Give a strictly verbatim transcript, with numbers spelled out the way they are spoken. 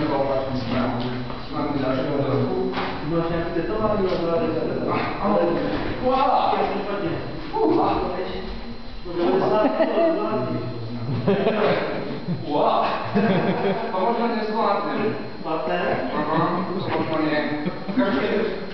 třeba opačnou stranu. Máme dalšího trochu. Máš nějaký tetování na zádech? Ano. Uá! Já jsem špatně. Uá! Uá! To možná nezvládnem. Máte? Aha, to možná nie. Každý